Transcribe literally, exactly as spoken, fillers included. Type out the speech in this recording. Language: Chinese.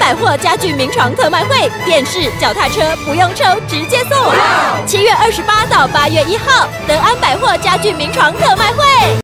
百货家具名床特卖会，电视、脚踏车不用抽，直接送。七月二十八到八月一号，德安百货家具名床特卖会。